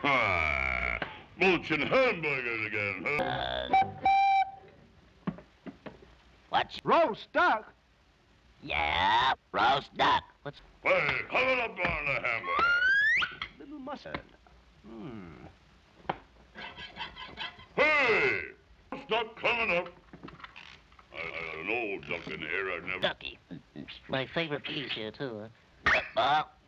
Ha! Mooching hamburgers again, huh? What's Roast duck? Yeah, roast duck. What's Hey, coming up on the hamburger. Little mustard. Hey! Stop coming up. I an old duck in here I've never... ducky? My favorite piece here, too, huh?